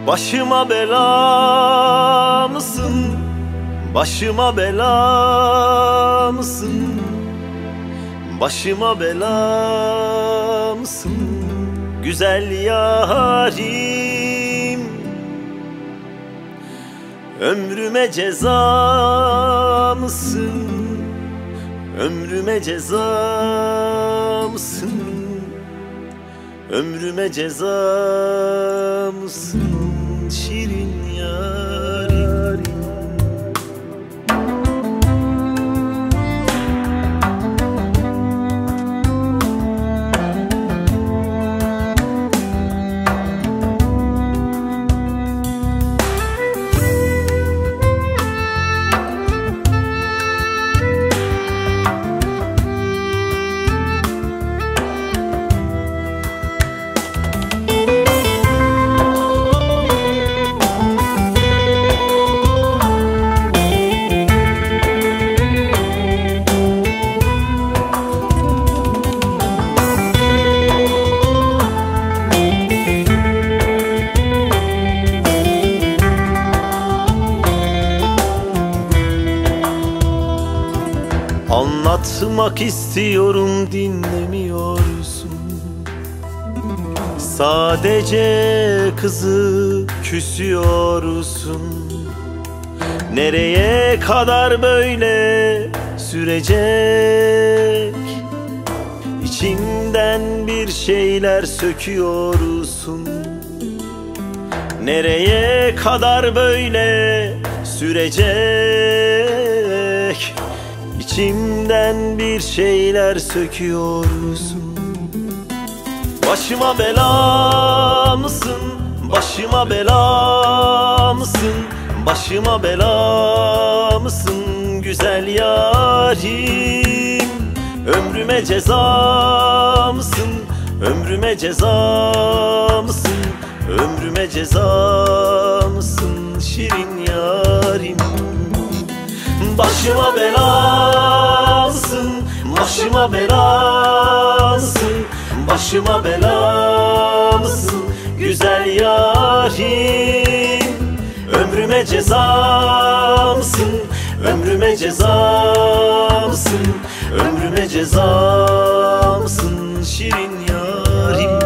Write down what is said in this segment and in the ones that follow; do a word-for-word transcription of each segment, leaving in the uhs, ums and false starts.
Başıma bela mısın? Başıma bela mısın? Başıma bela mısın? Güzel yarim, ömrüme ceza mısın? Ömrüme ceza mısın? Ömrüme ceza mısın? Şirin yarim. Anlatmak istiyorum, dinlemiyorsun. Sadece kızı küsüyorsun. Nereye kadar böyle sürecek? İçimden bir şeyler söküyorsun. Nereye kadar böyle sürecek? İçimden bir şeyler söküyorsun. Başıma bela mısın? Başıma bela mısın? Başıma bela mısın? Güzel yarim, ömrüme ceza mısın? Ömrüme ceza mısın? Ömrüme ceza mısın? Şirin yarim. Başıma bela mısın? Başıma bela mısın? Başıma bela mısın? Güzel yarim, ömrüme ceza mısın? Ömrüme ceza mısın? Ömrüme ceza mısın? Şirin yarim.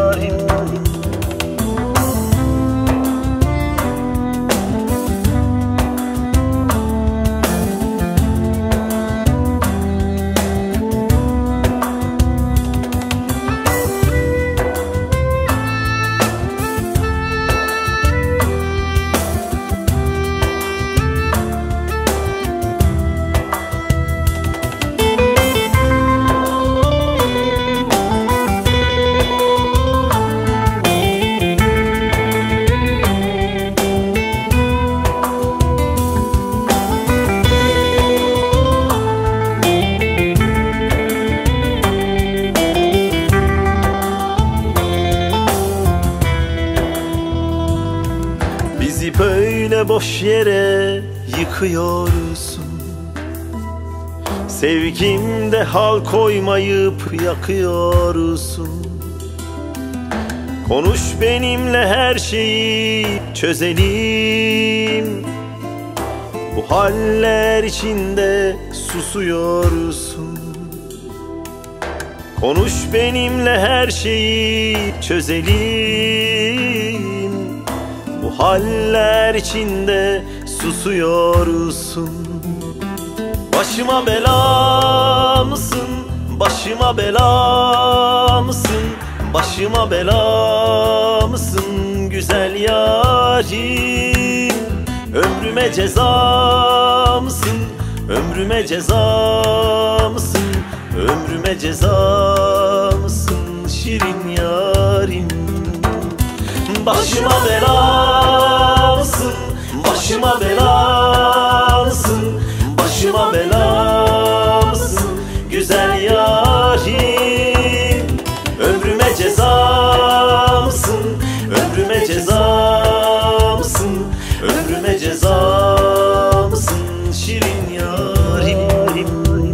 Bizi böyle boş yere yıkıyorsun. Sevgimde hal koymayıp yakıyorsun. Konuş benimle, her şeyi çözelim. Bu haller içinde susuyorsun. Konuş benimle, her şeyi çözelim. Bu haller içinde susuyorsun. Başıma bela mısın? Başıma bela mısın? Başıma bela mısın? Güzel yarim, ömrüme ceza mısın? Ömrüme ceza mısın? Ömrüme ceza mısın? Şirin yarim. Başıma bela mısın? Başıma bela mısın? Başıma bela mısın? Güzel yarim, ömrüme ceza mısın? Ömrüme ceza mısın? Ömrüme ceza mısın? Şirin yarim.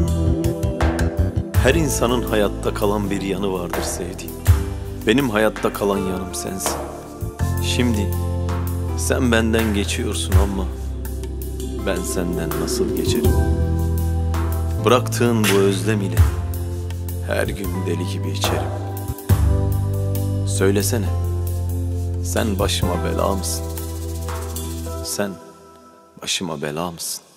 Her insanın hayatta kalan bir yanı vardır sevdiğim. Benim hayatta kalan yanım sensin. Şimdi Sen benden geçiyorsun ama ben senden nasıl geçerim? Bıraktığın bu özlem ile her gün deli gibi içerim. Söylesene, sen başıma bela mısın? Sen başıma bela mısın?